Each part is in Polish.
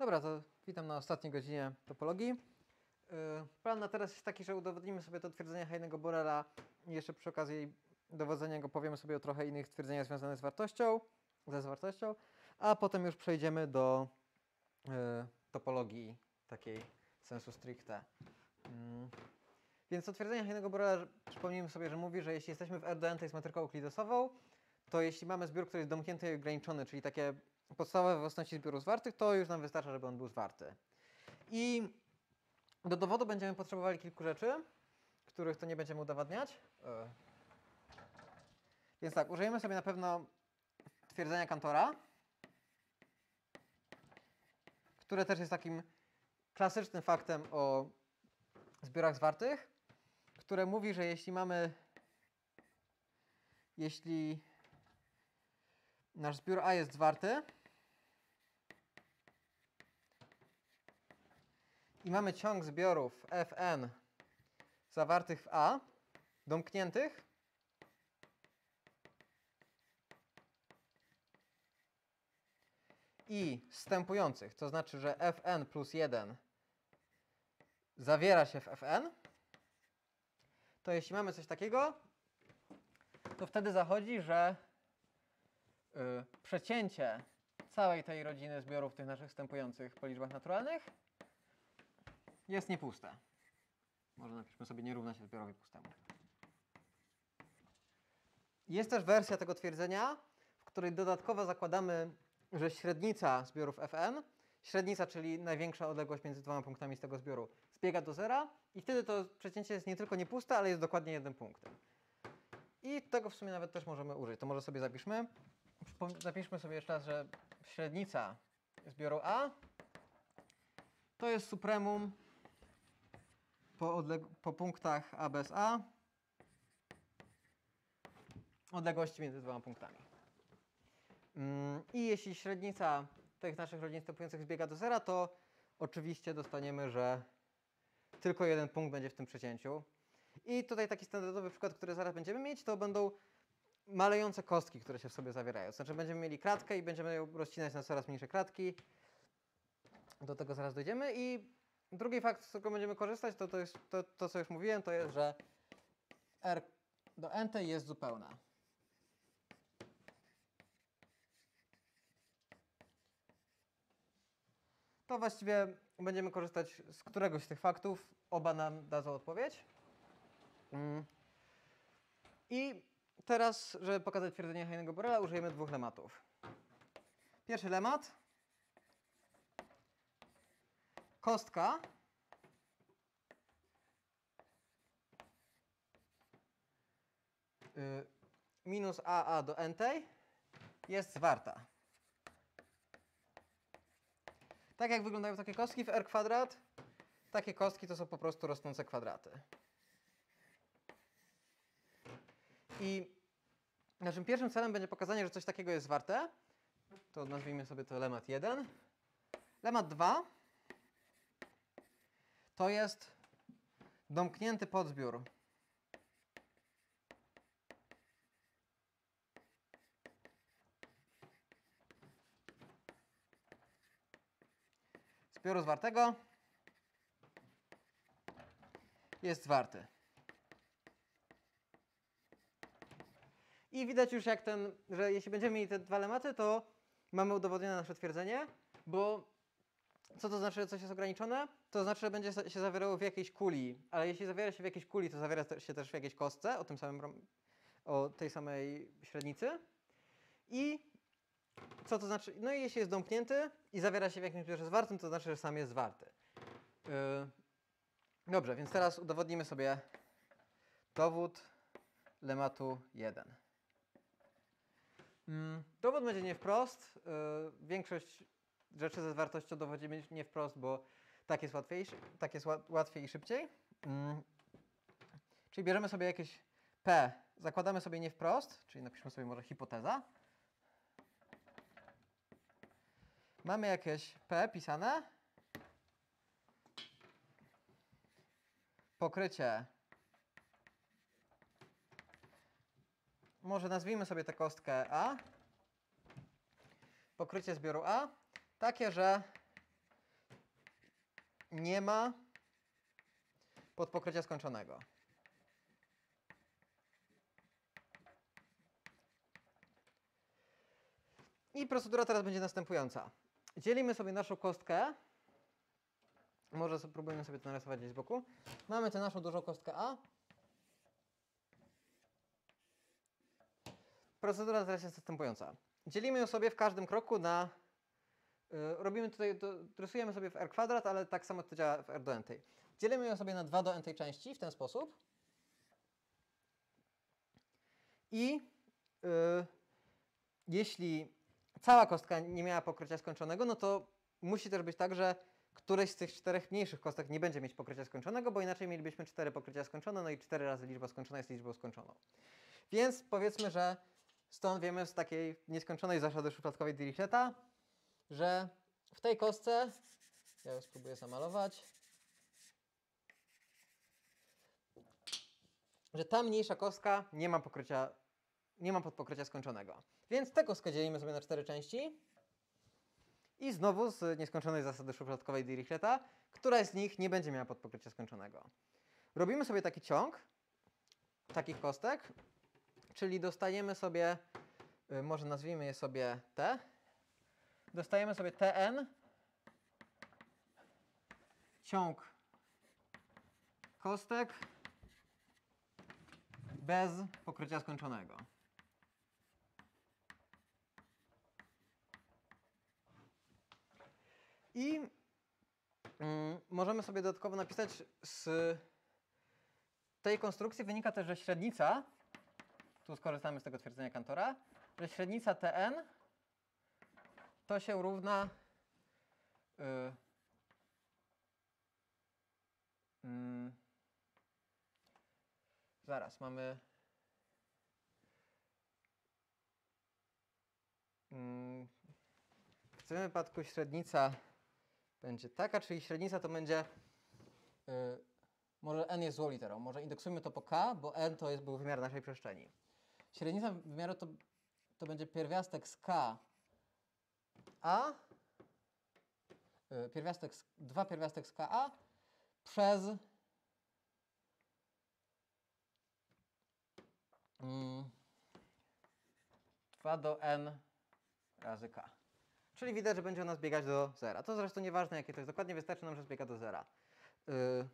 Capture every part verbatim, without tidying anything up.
Dobra, to witam na ostatniej godzinie topologii. Plan na teraz jest taki, że udowodnimy sobie to twierdzenie Heinego Borela i jeszcze przy okazji dowodzenia go powiemy sobie o trochę innych twierdzeniach związanych z wartością, ze zwartością, a potem już przejdziemy do y, topologii takiej sensu stricte. Mm. Więc to twierdzenie Heinego Borela, przypomnijmy sobie, że mówi, że jeśli jesteśmy w R do N, to jest metryką euklidesową, to jeśli mamy zbiór, który jest domknięty i ograniczony, czyli takie podstawowe własności zbioru zwartych, to już nam wystarcza, żeby on był zwarty. I do dowodu będziemy potrzebowali kilku rzeczy, których to nie będziemy udowadniać. Więc tak, użyjemy sobie na pewno twierdzenia Cantora, które też jest takim klasycznym faktem o zbiorach zwartych, które mówi, że jeśli mamy, jeśli nasz zbiór A jest zwarty i mamy ciąg zbiorów Fn zawartych w A, domkniętych, i zstępujących, to znaczy, że Fn plus jeden zawiera się w Fn, to jeśli mamy coś takiego, to wtedy zachodzi, że y, przecięcie całej tej rodziny zbiorów tych naszych wstępujących po liczbach naturalnych jest niepuste. Może napiszmy sobie nie równa się zbiorowi pustemu. Jest też wersja tego twierdzenia, w której dodatkowo zakładamy, że średnica zbiorów Fn, średnica, czyli największa odległość między dwoma punktami z tego zbioru, zbiega do zera i wtedy to przecięcie jest nie tylko niepuste, ale jest dokładnie jednym punktem. I tego w sumie nawet też możemy użyć. To może sobie zapiszmy. Zapiszmy sobie jeszcze raz, że średnica zbioru A to jest supremum po, po punktach A bez A odległości między dwoma punktami. I jeśli średnica tych naszych rodzin wstępujących zbiega do zera, to oczywiście dostaniemy, że tylko jeden punkt będzie w tym przecięciu. I tutaj taki standardowy przykład, który zaraz będziemy mieć, to będą malejące kostki, które się w sobie zawierają. To znaczy będziemy mieli kratkę i będziemy ją rozcinać na coraz mniejsze kratki. Do tego zaraz dojdziemy. I drugi fakt, z którego będziemy korzystać, to, to jest to, to, co już mówiłem, to jest, że R do N jest zupełna. To właściwie będziemy korzystać z któregoś z tych faktów. Oba nam dadzą odpowiedź. I teraz, żeby pokazać twierdzenie Heinego Borela, użyjemy dwóch lematów. Pierwszy lemat. Kostka y, minus A A do N jest zwarta. Tak jak wyglądają takie kostki w R kwadrat, takie kostki to są po prostu rosnące kwadraty. I naszym pierwszym celem będzie pokazanie, że coś takiego jest zwarte. To nazwijmy sobie to lemat jeden. Lemat dwa to jest domknięty podzbiór zbioru zwartego jest zwarty. I widać już, jak ten, że jeśli będziemy mieli te dwa lematy, to mamy udowodnione nasze twierdzenie, bo co to znaczy, że coś jest ograniczone? To znaczy, że będzie się zawierało w jakiejś kuli, ale jeśli zawiera się w jakiejś kuli, to zawiera się też w jakiejś kostce o tym samym, o tej samej średnicy. I co to znaczy? No i jeśli jest domknięty i zawiera się w jakimś zbiorze zwartym, to znaczy, że sam jest zwarty. Yy. Dobrze, więc teraz udowodnimy sobie dowód lematu jeden. Yy. Dowód będzie nie wprost. Yy. Większość rzeczy ze zwartością dowodzimy nie wprost, bo tak jest łatwiej, tak jest łatwiej i szybciej. Yy. Czyli bierzemy sobie jakieś P, zakładamy sobie nie wprost, czyli napiszmy sobie może hipoteza. Mamy jakieś P pisane. Pokrycie. Może nazwijmy sobie tę kostkę A. Pokrycie zbioru A. Takie, że nie ma podpokrycia skończonego. I procedura teraz będzie następująca. Dzielimy sobie naszą kostkę. Może spróbujemy sobie to narysować gdzieś z boku. Mamy tę naszą dużą kostkę A. Procedura teraz jest następująca. Dzielimy ją sobie w każdym kroku na... Yy, robimy tutaj, to, rysujemy sobie w R kwadrat, ale tak samo to działa w R do n. Dzielimy ją sobie na dwa do n części w ten sposób. I yy, jeśli cała kostka nie miała pokrycia skończonego, no to musi też być tak, że któreś z tych czterech mniejszych kostek nie będzie mieć pokrycia skończonego, bo inaczej mielibyśmy cztery pokrycia skończone, no i cztery razy liczba skończona jest liczbą skończoną. Więc powiedzmy, że stąd wiemy z takiej nieskończonej zasady szufladkowej Dirichleta, że w tej kostce, ja ją spróbuję zamalować, że ta mniejsza kostka nie ma pokrycia, nie ma podpokrycia skończonego. Więc tę kostkę dzielimy sobie na cztery części i znowu z nieskończonej zasady szufladkowej Dirichleta, która z nich nie będzie miała podpokrycia skończonego. Robimy sobie taki ciąg takich kostek, czyli dostajemy sobie, może nazwijmy je sobie T, dostajemy sobie Tn, ciąg kostek bez pokrycia skończonego. I mm, możemy sobie dodatkowo napisać, z tej konstrukcji wynika też, że średnica, tu skorzystamy z tego twierdzenia Cantora, że średnica Tn to się równa yy, yy, zaraz, mamy yy, w tym wypadku średnica będzie taka, czyli średnica to będzie, yy, może n jest złą literą, może indeksujmy to po k, bo n to jest, był wymiar naszej przestrzeni. Średnica wymiaru to, to będzie pierwiastek z k a, yy, pierwiastek z, dwa pierwiastek z ka przez yy, dwa do n razy k. Czyli widać, że będzie ona zbiegać do zera. To zresztą nieważne, jakie to jest dokładnie, wystarczy nam, że zbiega do zera. Yy.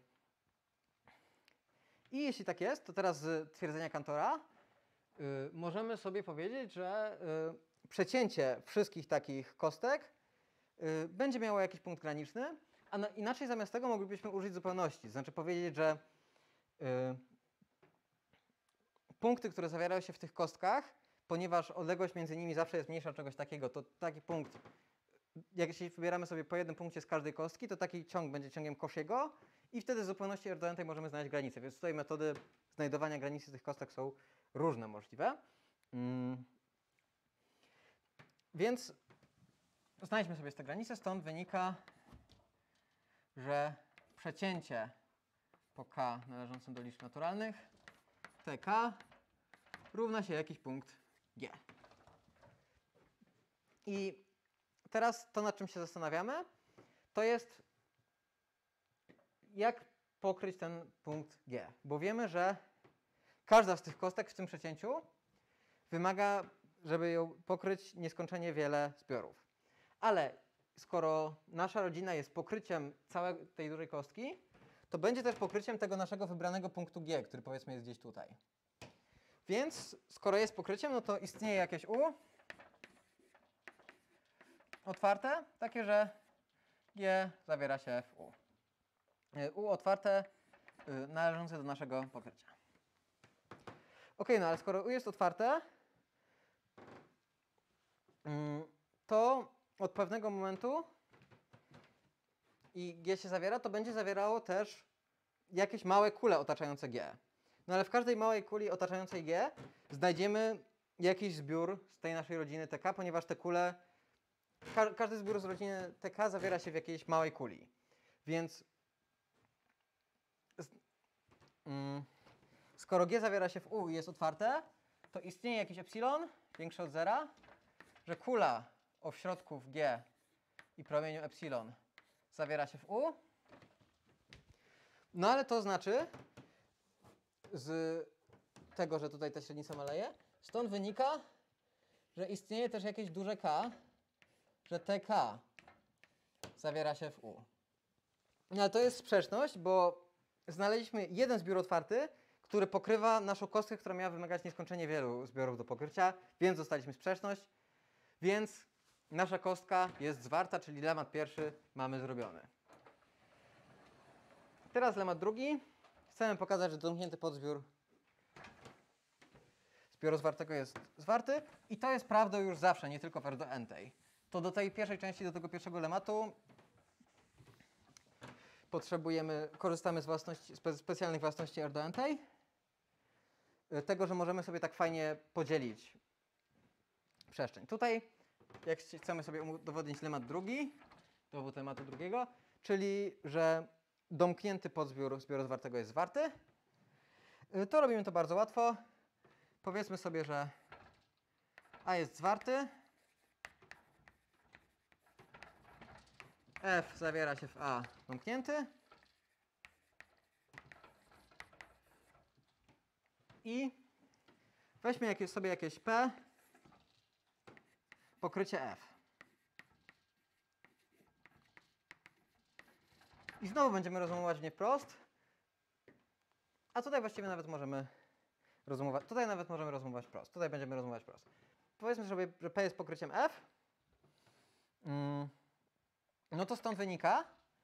I jeśli tak jest, to teraz z twierdzenia Cantora yy, możemy sobie powiedzieć, że yy, przecięcie wszystkich takich kostek yy, będzie miało jakiś punkt graniczny, a na, inaczej zamiast tego moglibyśmy użyć zupełności. To znaczy powiedzieć, że yy, punkty, które zawierają się w tych kostkach, ponieważ odległość między nimi zawsze jest mniejsza od czegoś takiego, to taki punkt, jak jeśli wybieramy sobie po jednym punkcie z każdej kostki, to taki ciąg będzie ciągiem Cauchy'ego i wtedy z zupełności R do n możemy znaleźć granicę. Więc tutaj metody znajdowania granicy tych kostek są różne możliwe. Mm. Więc znajdźmy sobie te granice, stąd wynika, że przecięcie po k należącym do liczb naturalnych tk równa się jakiś punkt g. I teraz to, nad czym się zastanawiamy, to jest, jak pokryć ten punkt g. Bo wiemy, że każda z tych kostek w tym przecięciu wymaga, żeby ją pokryć, nieskończenie wiele zbiorów. Ale skoro nasza rodzina jest pokryciem całej tej dużej kostki, to będzie też pokryciem tego naszego wybranego punktu g, który powiedzmy jest gdzieś tutaj. Więc skoro jest pokryciem, no to istnieje jakieś u otwarte, takie, że g zawiera się w u. U otwarte y, należące do naszego pokrycia. Ok, no ale skoro u jest otwarte, y, to od pewnego momentu i g się zawiera, to będzie zawierało też jakieś małe kule otaczające g. No ale w każdej małej kuli otaczającej g znajdziemy jakiś zbiór z tej naszej rodziny tk, ponieważ te kule, ka każdy zbiór z rodziny tk zawiera się w jakiejś małej kuli. Więc mm, skoro g zawiera się w u i jest otwarte, to istnieje jakiś epsilon większy od zera, że kula o środku w g i promieniu epsilon zawiera się w u No ale to znaczy, z tego, że tutaj ta średnica maleje, stąd wynika, że istnieje też jakieś duże K, że T K zawiera się w U. No ale to jest sprzeczność, bo znaleźliśmy jeden zbiór otwarty, który pokrywa naszą kostkę, która miała wymagać nieskończenie wielu zbiorów do pokrycia, więc dostaliśmy sprzeczność, więc nasza kostka jest zwarta, czyli lemat pierwszy mamy zrobiony. Teraz lemat drugi. Chcemy pokazać, że domknięty podzbiór zbioru zwartego jest zwarty i to jest prawdą już zawsze, nie tylko w R do n-tej. To do tej pierwszej części, do tego pierwszego lematu potrzebujemy, korzystamy z własności, spe, specjalnych własności R do n-tej. Tego, że możemy sobie tak fajnie podzielić przestrzeń. Tutaj, jak chcemy sobie udowodnić lemat drugi, dowód lematu drugiego, czyli, że domknięty podzbiór zbioru zwartego jest zwarty, to robimy to bardzo łatwo. Powiedzmy sobie, że A jest zwarty, F zawiera się w A domknięty i weźmy jakieś, sobie jakieś P, pokrycie F. I znowu będziemy rozumować nie wprost, a tutaj właściwie nawet możemy rozumować, tutaj nawet możemy rozumować wprost. Tutaj będziemy rozumować wprost. Powiedzmy sobie, że P jest pokryciem F. Mm. No to stąd wynika,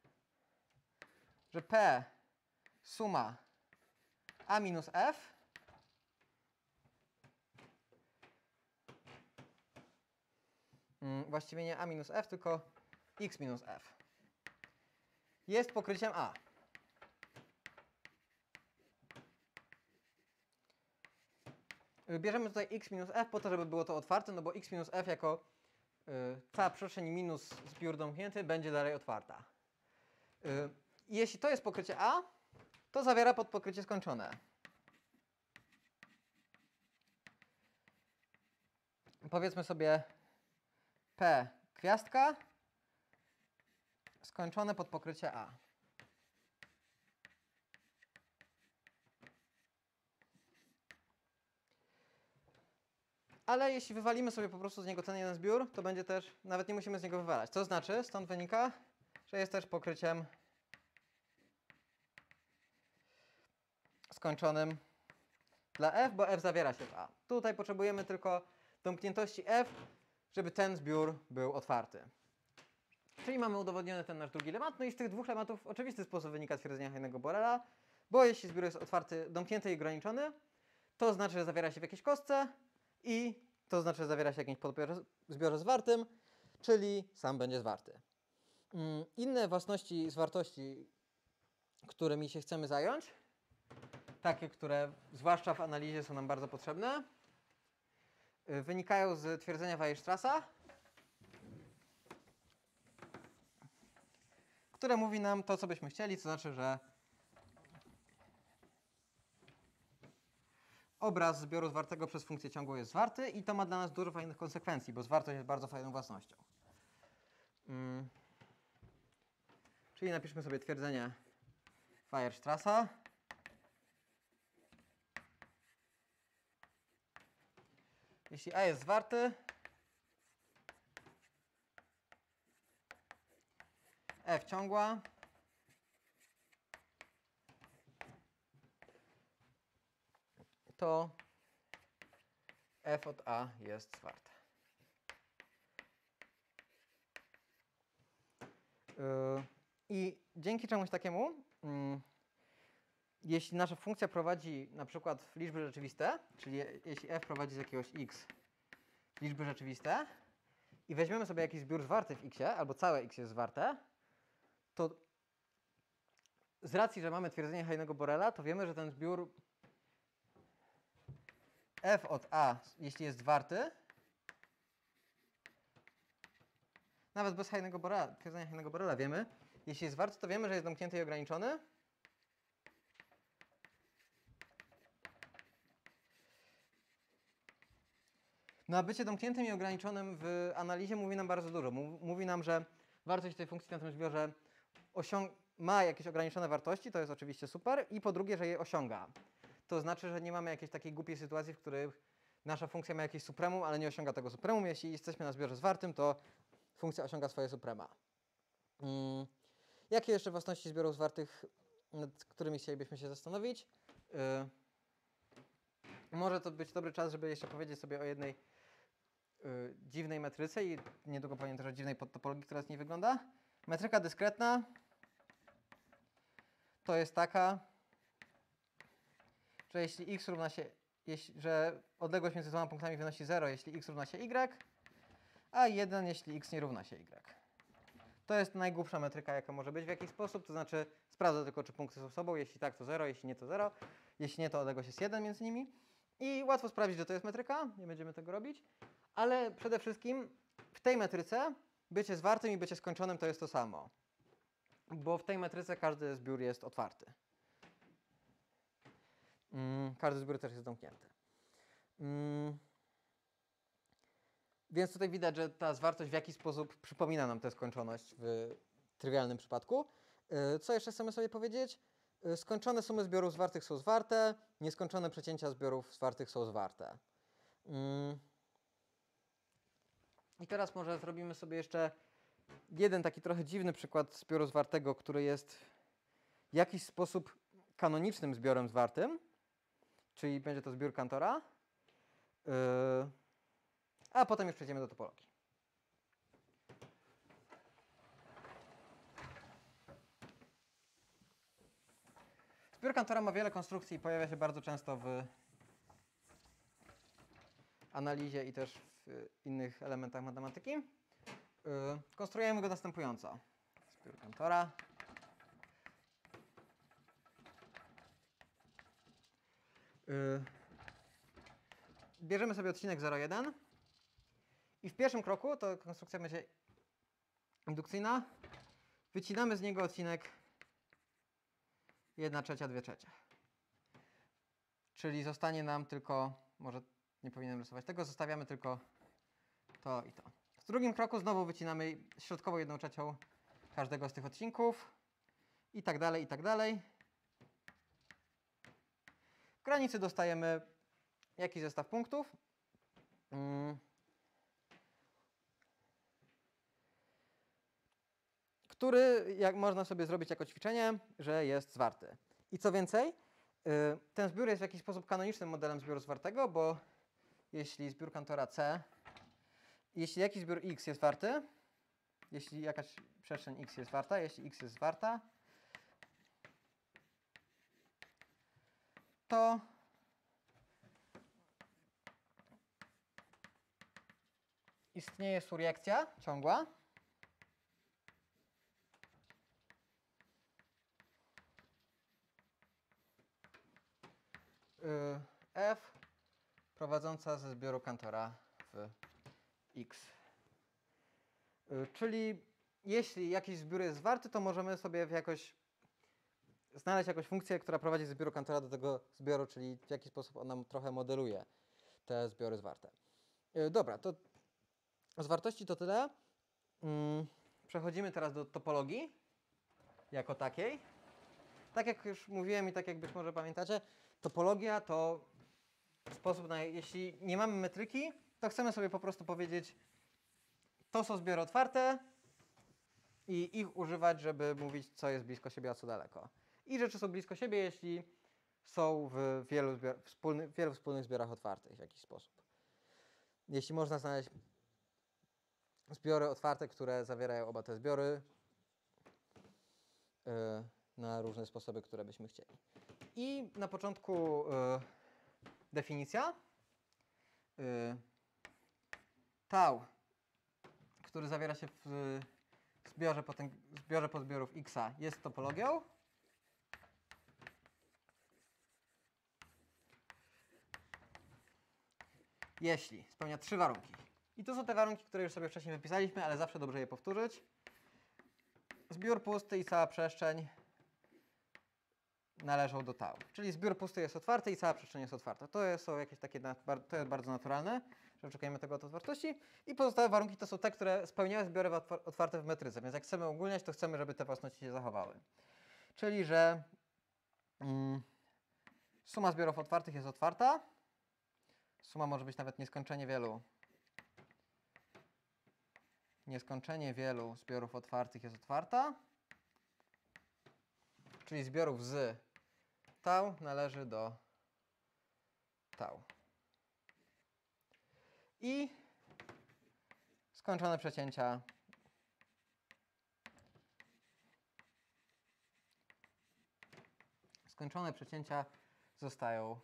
że P suma A minus F mm, właściwie nie A minus F, tylko X minus F jest pokryciem A. Bierzemy tutaj X minus F po to, żeby było to otwarte, no bo X minus F jako y, cała przestrzeń minus zbiór domknięty będzie dalej otwarta. Y, jeśli to jest pokrycie A, to zawiera podpokrycie skończone. Powiedzmy sobie P gwiazdka skończone podpokrycie A. Ale jeśli wywalimy sobie po prostu z niego ten jeden zbiór, to będzie też, nawet nie musimy z niego wywalać. To znaczy, stąd wynika, że jest też pokryciem skończonym dla F, bo F zawiera się w A. Tutaj potrzebujemy tylko domkniętości F, żeby ten zbiór był otwarty. Czyli mamy udowodniony ten nasz drugi lemat. No i z tych dwóch lematów w oczywisty sposób wynika twierdzenie Heinego Borela, bo jeśli zbiór jest otwarty, domknięty i ograniczony, to znaczy, że zawiera się w jakiejś kostce i to znaczy, że zawiera się w jakimś zbiorze zwartym, czyli sam będzie zwarty. Inne własności zwartości, którymi się chcemy zająć, takie, które zwłaszcza w analizie są nam bardzo potrzebne, wynikają z twierdzenia Weierstrassa, które mówi nam to, co byśmy chcieli, to znaczy, że obraz zbioru zwartego przez funkcję ciągłą jest zwarty i to ma dla nas dużo fajnych konsekwencji, bo zwartość jest bardzo fajną własnością. Hmm. Czyli napiszmy sobie twierdzenie Weierstrassa. Jeśli A jest zwarty, F ciągła, to F od A jest zwarte. Yy, I dzięki czemuś takiemu, yy, jeśli nasza funkcja prowadzi na przykład w liczby rzeczywiste, czyli jeśli f prowadzi z jakiegoś x w liczby rzeczywiste i weźmiemy sobie jakiś zbiór zwarty w x-ie, albo całe x jest zwarte, to z racji, że mamy twierdzenie Heinego Borela, to wiemy, że ten zbiór f od a, jeśli jest zwarty, nawet bez Heinego Borela, twierdzenia Heinego Borela wiemy, jeśli jest zwarty, to wiemy, że jest domknięty i ograniczony. No a bycie domkniętym i ograniczonym w analizie mówi nam bardzo dużo. Mówi nam, że wartość tej funkcji na tym zbiorze osiąg ma jakieś ograniczone wartości, to jest oczywiście super, i po drugie, że je osiąga. To znaczy, że nie mamy jakiejś takiej głupiej sytuacji, w której nasza funkcja ma jakieś supremum, ale nie osiąga tego supremum. Jeśli jesteśmy na zbiorze zwartym, to funkcja osiąga swoje suprema. Hmm. Jakie jeszcze własności zbiorów zwartych, nad którymi chcielibyśmy się zastanowić? Yy, może to być dobry czas, żeby jeszcze powiedzieć sobie o jednej yy, dziwnej metryce i niedługo powiem też o dziwnej podtopologii, która z niej wygląda. Metryka dyskretna to jest taka, że jeśli x równa się, jeśli, że odległość między dwoma punktami wynosi zero, jeśli x równa się y, a jeden, jeśli x nie równa się y. To jest najgłupsza metryka, jaka może być w jakiś sposób, to znaczy sprawdza tylko, czy punkty są sobą, jeśli tak, to zero, jeśli nie, to zero, jeśli nie, to odległość jest jeden między nimi. I łatwo sprawdzić, że to jest metryka, nie będziemy tego robić, ale przede wszystkim w tej metryce bycie zwartym i bycie skończonym to jest to samo, bo w tej metryce każdy zbiór jest otwarty. Mm, każdy zbiór też jest zamknięty. Mm. Więc tutaj widać, że ta zwartość w jakiś sposób przypomina nam tę skończoność w trywialnym przypadku. Co jeszcze chcemy sobie powiedzieć? Skończone sumy zbiorów zwartych są zwarte, nieskończone przecięcia zbiorów zwartych są zwarte. I teraz może zrobimy sobie jeszcze jeden taki trochę dziwny przykład zbioru zwartego, który jest w jakiś sposób kanonicznym zbiorem zwartym, czyli będzie to zbiór Cantora. A potem już przejdziemy do topologii. Zbiór Cantora ma wiele konstrukcji i pojawia się bardzo często w analizie i też w innych elementach matematyki. Yy, konstruujemy go następująco. Zbiór Cantora. Yy, bierzemy sobie odcinek zero jeden. I w pierwszym kroku, to konstrukcja będzie indukcyjna, wycinamy z niego odcinek jedna trzecia, dwie trzecie. Czyli zostanie nam tylko, może nie powinienem rysować tego, zostawiamy tylko to i to. W drugim kroku znowu wycinamy środkową jedną trzecią każdego z tych odcinków i tak dalej, i tak dalej. W granicy dostajemy jakiś zestaw punktów. Hmm. który jak można sobie zrobić jako ćwiczenie, że jest zwarty. I co więcej, yy, ten zbiór jest w jakiś sposób kanonicznym modelem zbioru zwartego, bo jeśli zbiór Cantora C, jeśli jakiś zbiór X jest zwarty, jeśli jakaś przestrzeń X jest zwarta, jeśli X jest zwarta, to istnieje surjekcja ciągła, F prowadząca ze zbioru Cantora w X. Czyli jeśli jakiś zbiór jest zwarty, to możemy sobie w jakoś znaleźć jakąś funkcję, która prowadzi ze zbioru Cantora do tego zbioru, czyli w jaki sposób on nam trochę modeluje te zbiory zwarte. Dobra, to z wartości to tyle. Przechodzimy teraz do topologii jako takiej. Tak jak już mówiłem i tak jak być może pamiętacie, topologia to sposób na, jeśli nie mamy metryki, to chcemy sobie po prostu powiedzieć, to są zbiory otwarte i ich używać, żeby mówić, co jest blisko siebie, a co daleko. I rzeczy są blisko siebie, jeśli są w wielu, zbior, wspólny, w wielu wspólnych zbiorach otwartych w jakiś sposób. Jeśli można znaleźć zbiory otwarte, które zawierają oba te zbiory yy, na różne sposoby, które byśmy chcieli. I na początku yy, definicja. Yy, tau, który zawiera się w zbiorze, potem, zbiorze podzbiorów X, jest topologią. Jeśli spełnia trzy warunki. I to są te warunki, które już sobie wcześniej wypisaliśmy, ale zawsze dobrze je powtórzyć. Zbiór pusty i cała przestrzeń należą do tau. Czyli zbiór pusty jest otwarty i cała przestrzeń jest otwarta. To są jakieś takie, to jest bardzo naturalne, że oczekujemy tego od otwartości. I pozostałe warunki to są te, które spełniają zbiory otwarte w metryce. Więc jak chcemy ogólniać, to chcemy, żeby te własności się zachowały. Czyli, że mm, suma zbiorów otwartych jest otwarta. Suma może być nawet nieskończenie wielu. Nieskończenie wielu zbiorów otwartych jest otwarta. Czyli zbiorów z tau należy do tau. I skończone przecięcia skończone przecięcia zostają.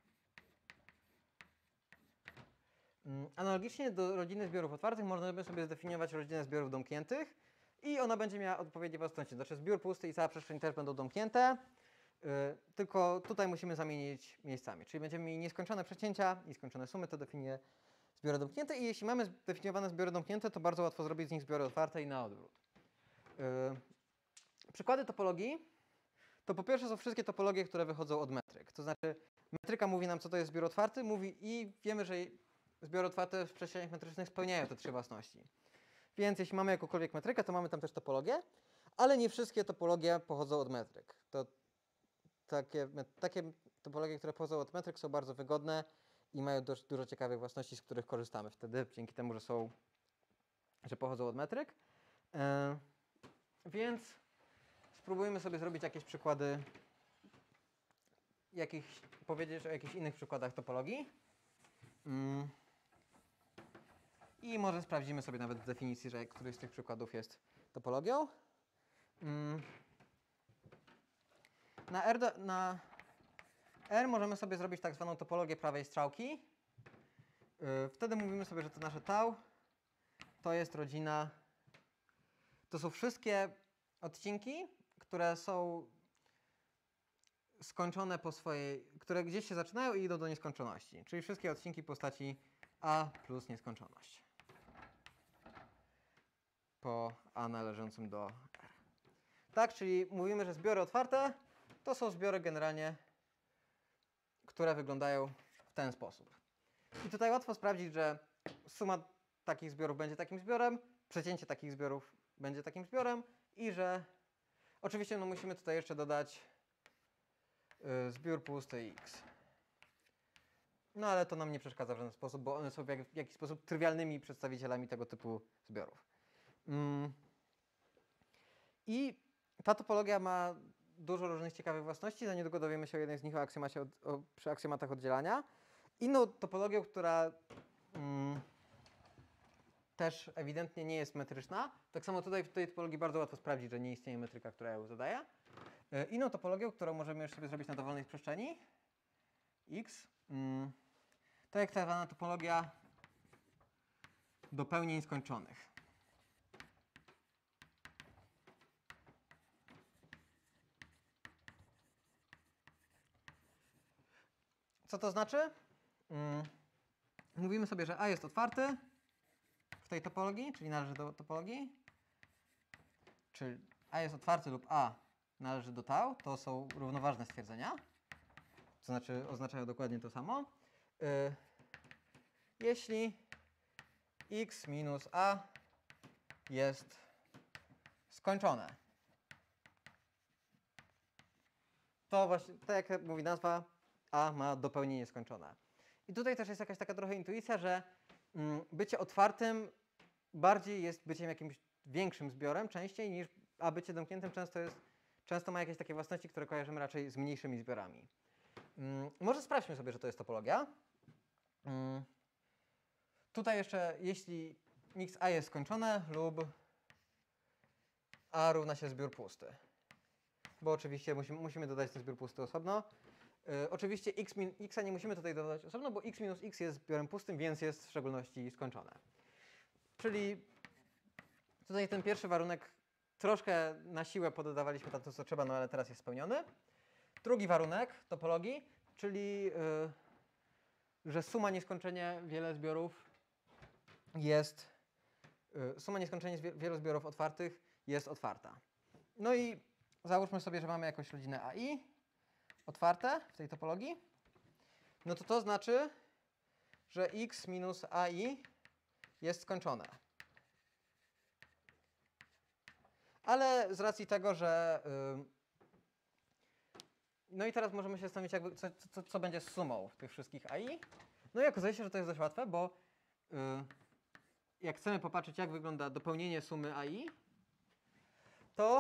Analogicznie do rodziny zbiorów otwartych można by sobie zdefiniować rodzinę zbiorów domkniętych i ona będzie miała odpowiednie własności. Znaczy zbiór pusty i cała przestrzeń też będą domknięte, yy, tylko tutaj musimy zamienić miejscami. Czyli będziemy mieli nieskończone przecięcia i skończone sumy, to definiuje zbiory domknięte i jeśli mamy zdefiniowane zbiory domknięte, to bardzo łatwo zrobić z nich zbiory otwarte i na odwrót. Yy, przykłady topologii to po pierwsze są wszystkie topologie, które wychodzą od metryk. To znaczy metryka mówi nam, co to jest zbiór otwarty, mówi i wiemy, że zbiory otwarte w przestrzeniach metrycznych spełniają te trzy własności. Więc jeśli mamy jakąkolwiek metrykę, to mamy tam też topologię, ale nie wszystkie topologie pochodzą od metryk. To takie, takie topologie, które pochodzą od metryk, są bardzo wygodne i mają dość dużo ciekawych własności, z których korzystamy wtedy, dzięki temu, że są, że pochodzą od metryk. Yy, więc spróbujmy sobie zrobić jakieś przykłady, jakich, powiedzieć o jakichś innych przykładach topologii. Yy. I może sprawdzimy sobie nawet w definicji, że któryś z tych przykładów jest topologią. Mm. Na, R do, na R możemy sobie zrobić tak zwaną topologię prawej strzałki. Yy, wtedy mówimy sobie, że to nasze tau to jest rodzina, to są wszystkie odcinki, które są skończone po swojej, które gdzieś się zaczynają i idą do nieskończoności. Czyli wszystkie odcinki postaci A plus nieskończoność. Po A należącym do R. Tak, czyli mówimy, że zbiory otwarte to są zbiory generalnie, które wyglądają w ten sposób. I tutaj łatwo sprawdzić, że suma takich zbiorów będzie takim zbiorem, przecięcie takich zbiorów będzie takim zbiorem i że oczywiście no, musimy tutaj jeszcze dodać y, zbiór pusty x. No ale to nam nie przeszkadza w żaden sposób, bo one są w, jak, w jakiś sposób trywialnymi przedstawicielami tego typu zbiorów. Mm. I ta topologia ma dużo różnych ciekawych własności. Za niedługo dowiemy się o jednej z nich o aksjomacie od, o, przy aksjomatach oddzielania. Inną topologią, która mm, też ewidentnie nie jest metryczna. Tak samo tutaj w tej topologii bardzo łatwo sprawdzić, że nie istnieje metryka, która ją zadaje. Yy, inną topologią, którą możemy już sobie zrobić na dowolnej przestrzeni x, mm, to jest tak zwana topologia dopełnień skończonych. Co to znaczy? Mm. Mówimy sobie, że A jest otwarty w tej topologii, czyli należy do topologii. Czyli A jest otwarty lub A należy do tau. To są równoważne stwierdzenia. To znaczy oznaczają dokładnie to samo. Yy, jeśli x minus A jest skończone, to właśnie, tak jak mówi nazwa, A ma dopełnienie skończone. I tutaj też jest jakaś taka trochę intuicja, że mm, bycie otwartym bardziej jest byciem jakimś większym zbiorem częściej niż, a bycie domkniętym często jest, często ma jakieś takie własności, które kojarzymy raczej z mniejszymi zbiorami. Mm, może sprawdźmy sobie, że to jest topologia. Mm, tutaj jeszcze, jeśli x A jest skończone lub A równa się zbiór pusty. Bo oczywiście musimy, musimy dodać ten zbiór pusty osobno. Yy, oczywiście x, min, x nie musimy tutaj dodać osobno, bo x minus x jest zbiorem pustym, więc jest w szczególności skończone. Czyli tutaj ten pierwszy warunek troszkę na siłę pododawaliśmy tam to, co trzeba, no ale teraz jest spełniony. Drugi warunek topologii, czyli yy, że suma nieskończenie wiele zbiorów jest, yy, suma nieskończenie wie, wielu zbiorów otwartych jest otwarta. No i załóżmy sobie, że mamy jakąś rodzinę A I otwarte w tej topologii. No to to znaczy, że x minus ai jest skończone. Ale z racji tego, że... Yy, no i teraz możemy się zastanowić, jakby, co, co, co będzie z sumą tych wszystkich ai. No i okazuje się, że to jest dość łatwe, bo yy, jak chcemy popatrzeć, jak wygląda dopełnienie sumy ai, to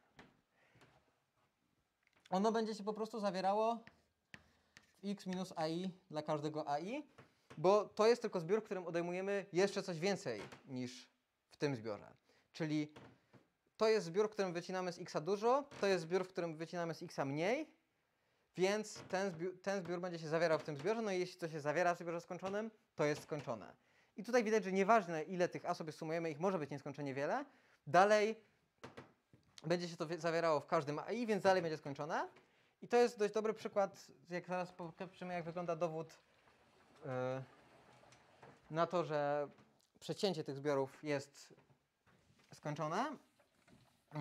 ono będzie się po prostu zawierało w x minus ai dla każdego ai, bo to jest tylko zbiór, w którym odejmujemy jeszcze coś więcej niż w tym zbiorze. Czyli to jest zbiór, w którym wycinamy z x dużo, to jest zbiór, w którym wycinamy z x mniej, więc ten zbiór, ten zbiór będzie się zawierał w tym zbiorze, no i jeśli to się zawiera w zbiorze skończonym, to jest skończone. I tutaj widać, że nieważne ile tych a sobie sumujemy, ich może być nieskończenie wiele, dalej będzie się to zawierało w każdym ai, więc dalej będzie skończone. I to jest dość dobry przykład, jak zaraz popatrzymy, jak wygląda dowód yy, na to, że przecięcie tych zbiorów jest skończone. Yy,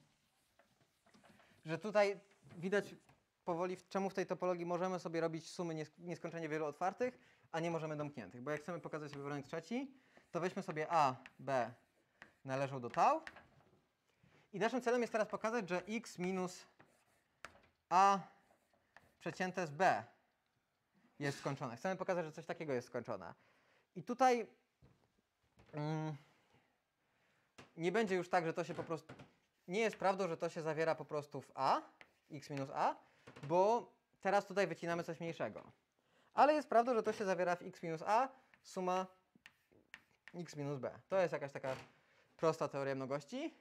że tutaj widać powoli, czemu w tej topologii możemy sobie robić sumy nies nieskończenie wielu otwartych, a nie możemy domkniętych. Bo jak chcemy pokazać sobie warunek trzeci, to weźmy sobie a, b należą do tau. I naszym celem jest teraz pokazać, że x minus a przecięte z b jest skończone. Chcemy pokazać, że coś takiego jest skończone. I tutaj mm, nie będzie już tak, że to się po prostu... Nie jest prawdą, że to się zawiera po prostu w a, x minus a, bo teraz tutaj wycinamy coś mniejszego. Ale jest prawdą, że to się zawiera w x minus a, suma x minus b. To jest jakaś taka prosta teoria mnogości.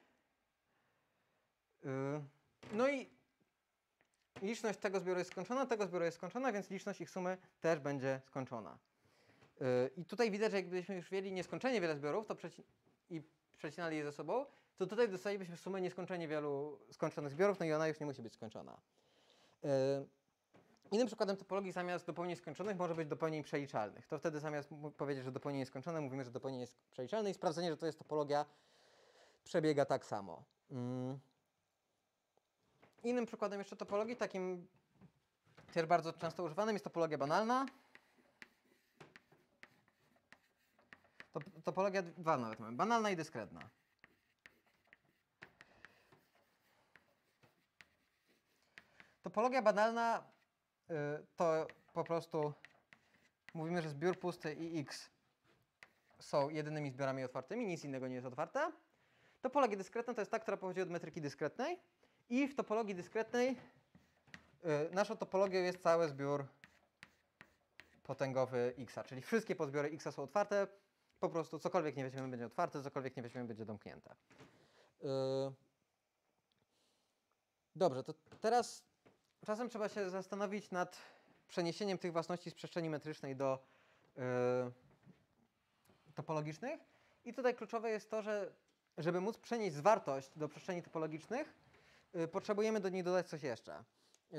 Yy. No i liczność tego zbioru jest skończona, tego zbioru jest skończona, więc liczność ich sumy też będzie skończona. Yy. I tutaj widać, że jakbyśmy już mieli nieskończenie wiele zbiorów to przeci i przecinali je ze sobą, to tutaj dostalibyśmy sumę nieskończenie wielu skończonych zbiorów, no i ona już nie musi być skończona. Yy. Innym przykładem topologii zamiast dopełnień skończonych może być dopełnień przeliczalnych. To wtedy zamiast powiedzieć, że dopełnienie jest skończone, mówimy, że dopełnienie jest przeliczalne i sprawdzenie, że to jest topologia, przebiega tak samo. Yy. Innym przykładem jeszcze topologii, takim też bardzo często używanym, jest topologia banalna. Top topologia dwa nawet mamy, banalna i dyskretna. Topologia banalna y, to po prostu mówimy, że zbiór pusty i x są jedynymi zbiorami otwartymi, nic innego nie jest otwarte. Topologia dyskretna to jest ta, która pochodzi od metryki dyskretnej. I w topologii dyskretnej y, naszą topologią jest cały zbiór potęgowy x, czyli wszystkie pozbiory x są otwarte, po prostu cokolwiek nie weźmiemy będzie otwarte, cokolwiek nie weźmiemy będzie domknięte. Yy. Dobrze, to teraz czasem trzeba się zastanowić nad przeniesieniem tych własności z przestrzeni metrycznej do yy, topologicznych. I tutaj kluczowe jest to, że żeby móc przenieść zwartość do przestrzeni topologicznych, yy, potrzebujemy do niej dodać coś jeszcze. Yy.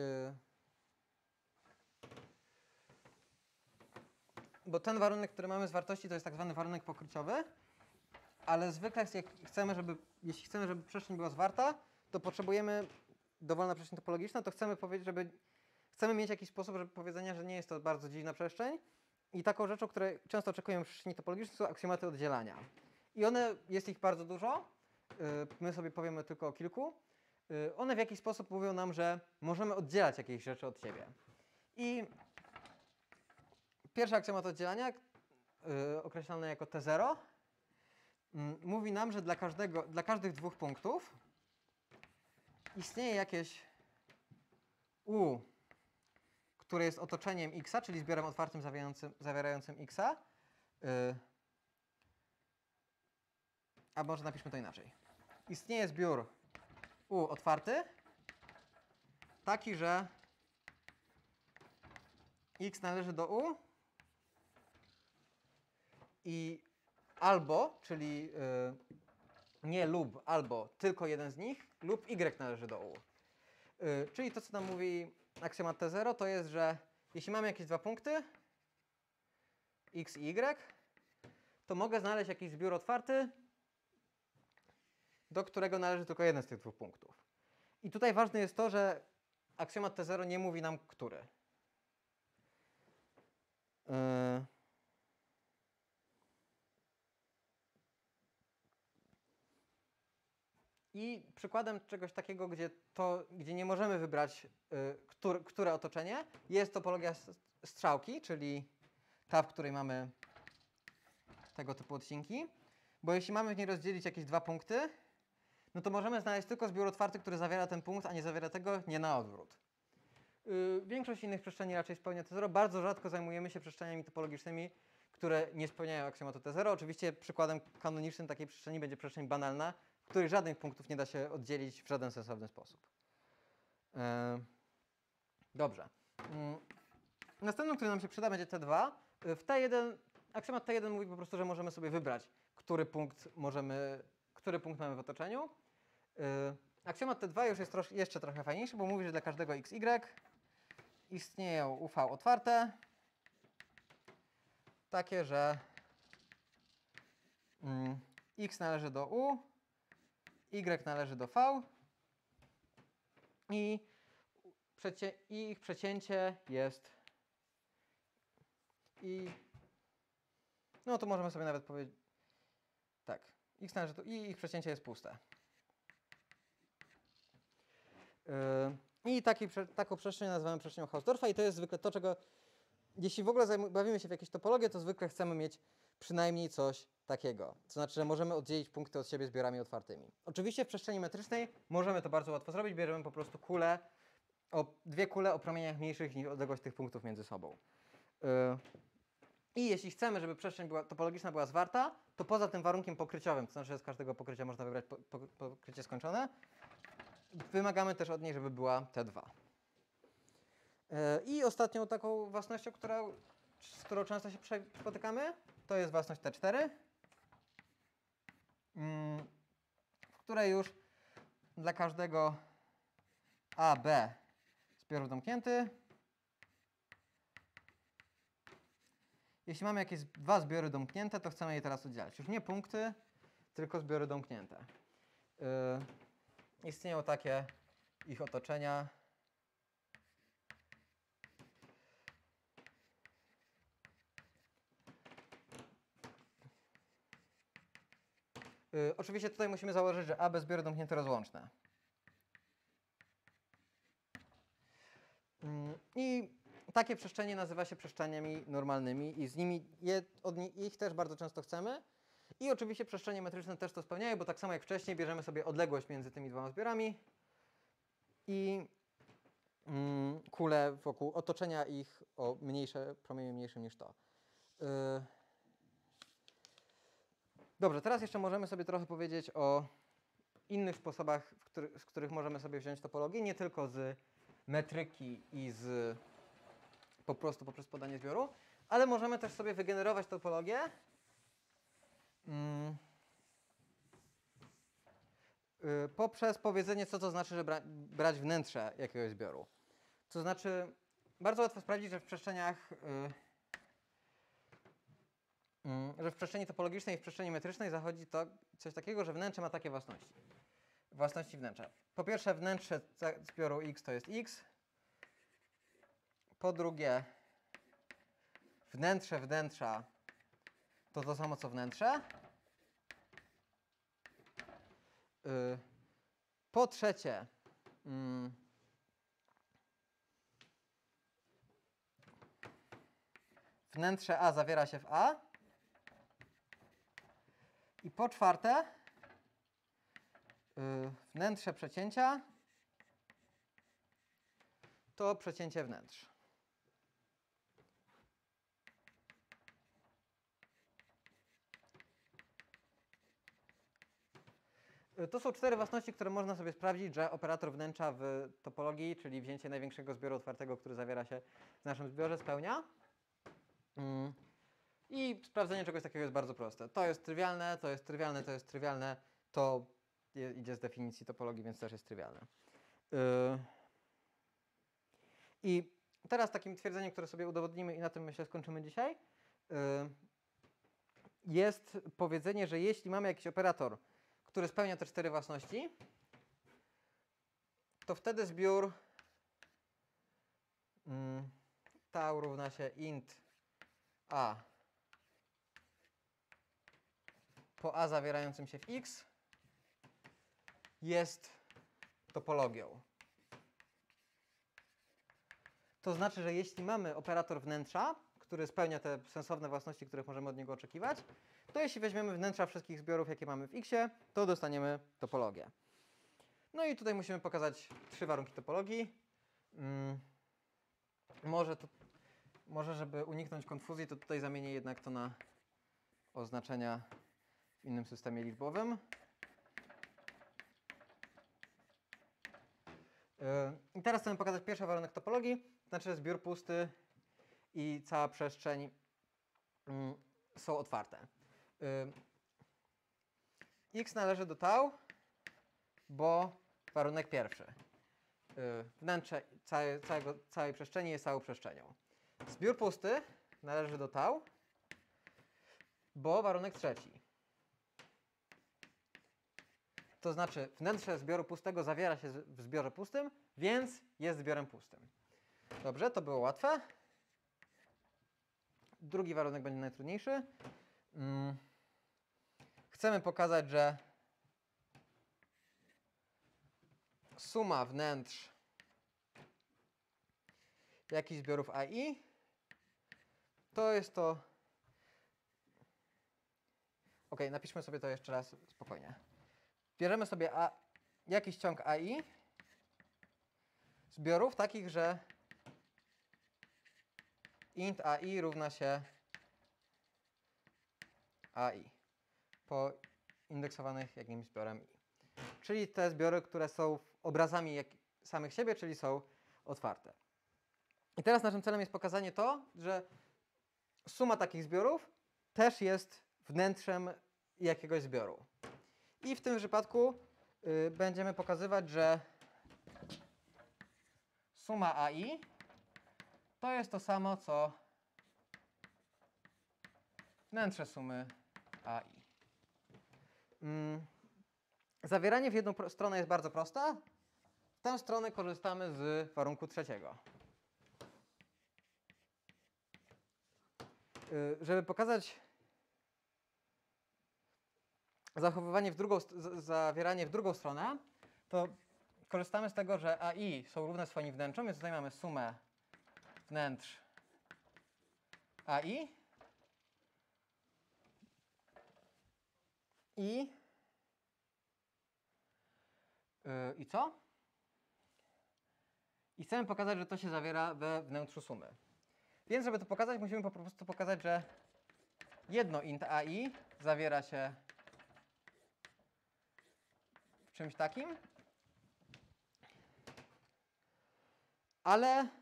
Bo ten warunek, który mamy z wartości, to jest tak zwany warunek pokryciowy, ale zwykle jak chcemy, żeby, jeśli chcemy, żeby przestrzeń była zwarta, to potrzebujemy dowolna przestrzeń topologiczna, to chcemy powiedzieć, żeby chcemy mieć jakiś sposób, żeby powiedzenia, że nie jest to bardzo dziwna przestrzeń. I taką rzeczą, której często oczekujemy w przestrzeni topologicznej, są aksjomaty oddzielania. I one, jest ich bardzo dużo, my sobie powiemy tylko o kilku. One w jakiś sposób mówią nam, że możemy oddzielać jakieś rzeczy od siebie. I pierwszy aksjomat oddzielania, yy, określany jako T zero, yy, mówi nam, że dla, każdego, dla każdych dwóch punktów istnieje jakieś U, które jest otoczeniem x, czyli zbiorem otwartym zawierającym, zawierającym x. Yy, a może napiszmy to inaczej. Istnieje zbiór U otwarty, taki, że x należy do U, i albo, czyli yy, nie lub, albo tylko jeden z nich, lub y należy do U. Yy, czyli to, co nam mówi aksjomat T zero, to jest, że jeśli mamy jakieś dwa punkty, x i y, to mogę znaleźć jakiś zbiór otwarty, do którego należy tylko jeden z tych dwóch punktów. I tutaj ważne jest to, że aksjomat T zero nie mówi nam, który. Yy. I przykładem czegoś takiego, gdzie, to, gdzie nie możemy wybrać, y, któr, które otoczenie, jest topologia strzałki, czyli ta, w której mamy tego typu odcinki. Bo jeśli mamy w niej rozdzielić jakieś dwa punkty, no to możemy znaleźć tylko zbiór otwarty, który zawiera ten punkt, a nie zawiera tego, nie na odwrót. Yy, większość innych przestrzeni raczej spełnia T zero. Bardzo rzadko zajmujemy się przestrzeniami topologicznymi, które nie spełniają aksjomatu T zero. Oczywiście przykładem kanonicznym takiej przestrzeni będzie przestrzeń banalna, w której żadnych punktów nie da się oddzielić w żaden sensowny sposób. Yy, dobrze. Yy. Następnym, który nam się przyda, będzie T dwa. Yy, w T jeden, aksjomat T jeden mówi po prostu, że możemy sobie wybrać, który punkt możemy, który punkt mamy w otoczeniu. Yy, aksjomat T dwa już jest trosz, jeszcze trochę fajniejszy, bo mówi, że dla każdego xy istnieją U V otwarte, takie, że mm, x należy do U, y należy do V i, przecie, i ich przecięcie jest i no to możemy sobie nawet powiedzieć tak, x należy do i, ich przecięcie jest puste. Yy, I taki, taką przestrzeń nazywamy przestrzenią Hausdorffa i to jest zwykle to, czego, jeśli w ogóle bawimy się w jakieś topologie, to zwykle chcemy mieć przynajmniej coś takiego. To znaczy, że możemy oddzielić punkty od siebie zbiorami otwartymi. Oczywiście w przestrzeni metrycznej możemy to bardzo łatwo zrobić, bierzemy po prostu kule, o, dwie kule o promieniach mniejszych niż odległość tych punktów między sobą. Yy. I jeśli chcemy, żeby przestrzeń była, topologiczna była zwarta, to poza tym warunkiem pokryciowym, to znaczy, że z każdego pokrycia można wybrać po, po, pokrycie skończone, wymagamy też od niej, żeby była T dwa. Yy, I ostatnią taką własnością, która, z którą często się spotykamy, to jest własność T cztery, yy, w której już dla każdego A, B zbiorów domknięty, jeśli mamy jakieś dwa zbiory domknięte, to chcemy je teraz oddzielać. Już nie punkty, tylko zbiory domknięte. Yy, istnieją takie ich otoczenia. Yy, oczywiście tutaj musimy założyć, że A, B zbiory domknięte rozłączne. Yy, I takie przestrzenie nazywa się przestrzeniami normalnymi i z nimi je, od nich, ich też bardzo często chcemy. I oczywiście przestrzenie metryczne też to spełniają, bo tak samo jak wcześniej bierzemy sobie odległość między tymi dwoma zbiorami i mm, kule wokół otoczenia ich o mniejsze, promienie mniejsze niż to. Yy. Dobrze, teraz jeszcze możemy sobie trochę powiedzieć o innych sposobach, w który, z których możemy sobie wziąć topologię, nie tylko z metryki i z po prostu poprzez podanie zbioru, ale możemy też sobie wygenerować topologię mm, yy, poprzez powiedzenie, co to znaczy, że bra brać wnętrze jakiegoś zbioru. To znaczy, bardzo łatwo sprawdzić, że w przestrzeniach, yy, yy, że w przestrzeni topologicznej i w przestrzeni metrycznej zachodzi to coś takiego, że wnętrze ma takie własności. Własności wnętrza. Po pierwsze, wnętrze zbioru X to jest X. Po drugie, wnętrze wnętrza to to samo co wnętrze. Yy. Po trzecie, yy, wnętrze A zawiera się w A. I po czwarte, yy, wnętrze przecięcia to przecięcie wnętrz. Yy, to są cztery własności, które można sobie sprawdzić, że operator wnętrza w topologii, czyli wzięcie największego zbioru otwartego, który zawiera się w naszym zbiorze, spełnia. Yy. I sprawdzenie czegoś takiego jest bardzo proste. To jest trywialne, to jest trywialne, to jest trywialne, to idzie z definicji topologii, więc też jest trywialne. Yy. I teraz takim twierdzeniem, które sobie udowodnimy i na tym myślę skończymy dzisiaj, yy, jest powiedzenie, że jeśli mamy jakiś operator, który spełnia te cztery własności, to wtedy zbiór yy, tau równa się int a po a zawierającym się w x jest topologią. To znaczy, że jeśli mamy operator wnętrza, który spełnia te sensowne własności, których możemy od niego oczekiwać, to jeśli weźmiemy wnętrza wszystkich zbiorów, jakie mamy w X-ie, to dostaniemy topologię. No i tutaj musimy pokazać trzy warunki topologii. Hmm. Może, to, może, żeby uniknąć konfuzji, to tutaj zamienię jednak to na oznaczenia w innym systemie liczbowym. I teraz chcemy pokazać pierwszy warunek topologii, to znaczy zbiór pusty i cała przestrzeń są otwarte. X należy do tau, bo warunek pierwszy. Wnętrze całej, całego, całej przestrzeni jest całą przestrzenią. Zbiór pusty należy do tau, bo warunek trzeci. To znaczy wnętrze zbioru pustego zawiera się w zbiorze pustym, więc jest zbiorem pustym. Dobrze, to było łatwe. Drugi warunek będzie najtrudniejszy. Hmm. Chcemy pokazać, że suma wnętrz jakichś zbiorów A I to jest to... Ok, napiszmy sobie to jeszcze raz spokojnie. Bierzemy sobie A, jakiś ciąg A I zbiorów takich, że int A I równa się A I poindeksowanych jakimś zbiorem I. Czyli te zbiory, które są obrazami jak samych siebie, czyli są otwarte. I teraz naszym celem jest pokazanie to, że suma takich zbiorów też jest wnętrzem jakiegoś zbioru. I w tym przypadku y, będziemy pokazywać, że suma A I to jest to samo, co wnętrze sumy A I. Mm. Zawieranie w jedną stronę jest bardzo proste. W tę stronę korzystamy z warunku trzeciego. Yy, żeby pokazać zachowywanie w drugą, zawieranie w drugą stronę, to korzystamy z tego, że A I są równe swoim wnętrzom, więc tutaj mamy sumę wnętrz A I i Yy, I co? I chcemy pokazać, że to się zawiera we wnętrzu sumy. Więc żeby to pokazać, musimy po prostu pokazać, że jedno int A I zawiera się w czymś takim, ale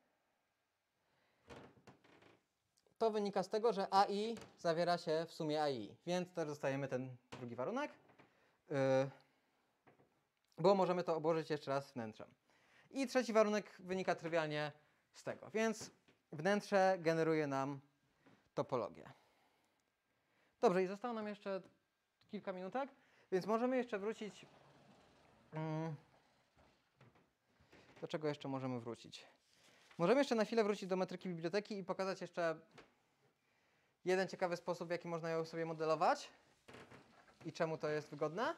to wynika z tego, że A I zawiera się w sumie A I, więc też dostajemy ten drugi warunek. Yy, bo możemy to obłożyć jeszcze raz wnętrzem. I trzeci warunek wynika trywialnie z tego, więc wnętrze generuje nam topologię. Dobrze, i zostało nam jeszcze kilka minutek, więc możemy jeszcze wrócić... Hmm, do czego jeszcze możemy wrócić? Możemy jeszcze na chwilę wrócić do metryki biblioteki i pokazać jeszcze jeden ciekawy sposób, w jaki można ją sobie modelować i czemu to jest wygodne.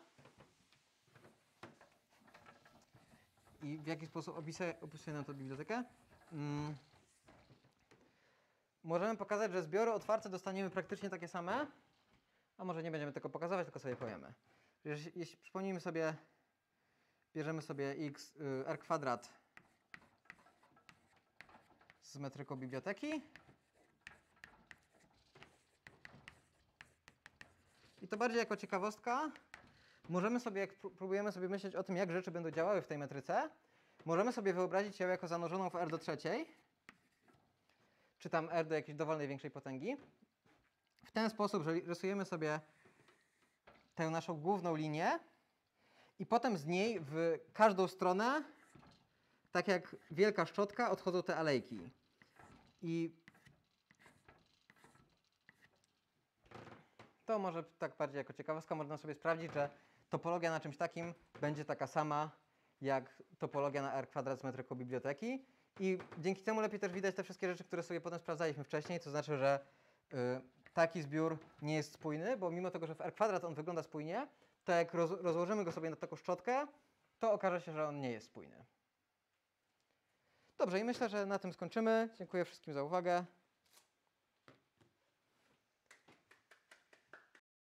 I w jaki sposób opisuje, opisuje nam to bibliotekę. Hmm. Możemy pokazać, że zbiory otwarte dostaniemy praktycznie takie same, a może nie będziemy tego pokazywać, tylko sobie powiemy. Jeśli, jeśli przypomnijmy sobie, bierzemy sobie x, y, r kwadrat z metryką biblioteki. I to bardziej jako ciekawostka. Możemy sobie, jak próbujemy sobie myśleć o tym, jak rzeczy będą działały w tej metryce, możemy sobie wyobrazić ją jako zanurzoną w R do trzeciej, czy tam R do jakiejś dowolnej większej potęgi. W ten sposób, że rysujemy sobie tę naszą główną linię i potem z niej w każdą stronę, tak jak wielka szczotka, odchodzą te alejki. I to może tak bardziej jako ciekawostka można sobie sprawdzić, że topologia na czymś takim będzie taka sama jak topologia na R kwadrat z metryką biblioteki. I dzięki temu lepiej też widać te wszystkie rzeczy, które sobie potem sprawdzaliśmy wcześniej, to znaczy, że y, taki zbiór nie jest spójny, bo mimo tego, że w R kwadrat on wygląda spójnie, tak jak roz, rozłożymy go sobie na taką szczotkę, to okaże się, że on nie jest spójny. Dobrze, i myślę, że na tym skończymy. Dziękuję wszystkim za uwagę.